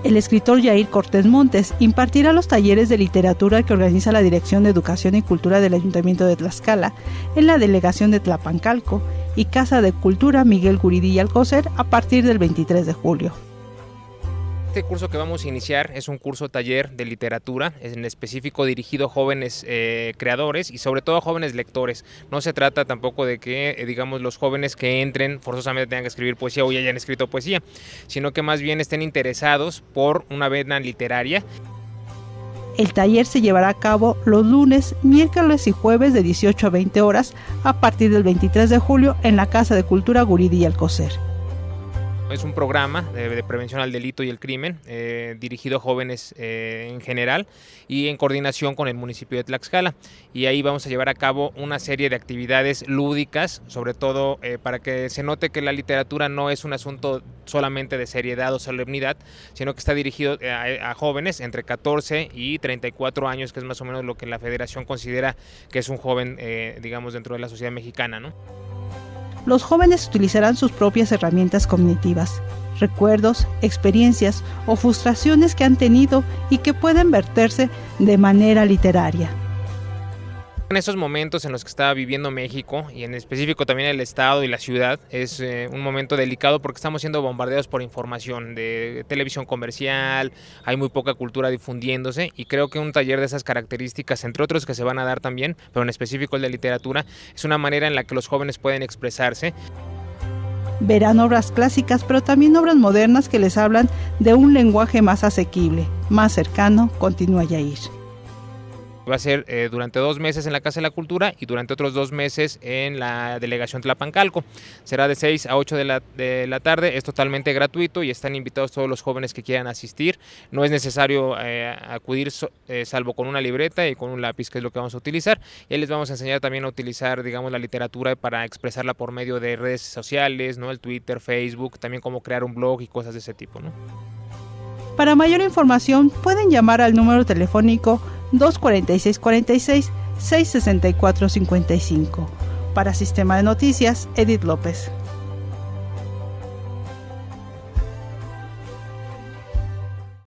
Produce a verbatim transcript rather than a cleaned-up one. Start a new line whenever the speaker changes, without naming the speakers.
El escritor Yair Cortés Montes impartirá los talleres de literatura que organiza la Dirección de Educación y Cultura del Ayuntamiento de Tlaxcala en la delegación de Tlapancalco y Casa de Cultura Miguel Guridi y Alcocer a partir del veintitrés de julio.
Este curso que vamos a iniciar es un curso taller de literatura, en específico dirigido a jóvenes eh, creadores y sobre todo a jóvenes lectores. No se trata tampoco de que, eh, digamos, los jóvenes que entren forzosamente tengan que escribir poesía o ya hayan escrito poesía, sino que más bien estén interesados por una vena literaria.
El taller se llevará a cabo los lunes, miércoles y jueves de dieciocho a veinte horas a partir del veintitrés de julio en la Casa de Cultura Guridi y Alcocer.
Es un programa de, de prevención al delito y el crimen eh, dirigido a jóvenes eh, en general y en coordinación con el municipio de Tlaxcala. Y ahí vamos a llevar a cabo una serie de actividades lúdicas, sobre todo eh, para que se note que la literatura no es un asunto solamente de seriedad o solemnidad, sino que está dirigido a, a jóvenes entre catorce y treinta y cuatro años, que es más o menos lo que la Federación considera que es un joven, eh, digamos, dentro de la sociedad mexicana, ¿no?
Los jóvenes utilizarán sus propias herramientas cognitivas, recuerdos, experiencias o frustraciones que han tenido y que pueden verterse de manera literaria.
En esos momentos en los que está viviendo México y en específico también el estado y la ciudad es eh, un momento delicado porque estamos siendo bombardeados por información de televisión comercial, hay muy poca cultura difundiéndose y creo que un taller de esas características, entre otros que se van a dar también, pero en específico el de literatura, es una manera en la que los jóvenes pueden expresarse.
Verán obras clásicas, pero también obras modernas que les hablan de un lenguaje más asequible, más cercano, continúa Yair.
Va a ser eh, durante dos meses en la Casa de la Cultura y durante otros dos meses en la delegación Tlapancalco. Será de seis a ocho de la, de la tarde, es totalmente gratuito y están invitados todos los jóvenes que quieran asistir. No es necesario eh, acudir so, eh, salvo con una libreta y con un lápiz, que es lo que vamos a utilizar. Y les vamos a enseñar también a utilizar, digamos, la literatura para expresarla por medio de redes sociales, ¿no? El Twitter, Facebook, también cómo crear un blog y cosas de ese tipo, ¿no?
Para mayor información pueden llamar al número telefónico dos cuarenta y seis cuarenta y seis, seis sesenta y cuatro cincuenta y cinco. Para Sistema de Noticias, Edith López.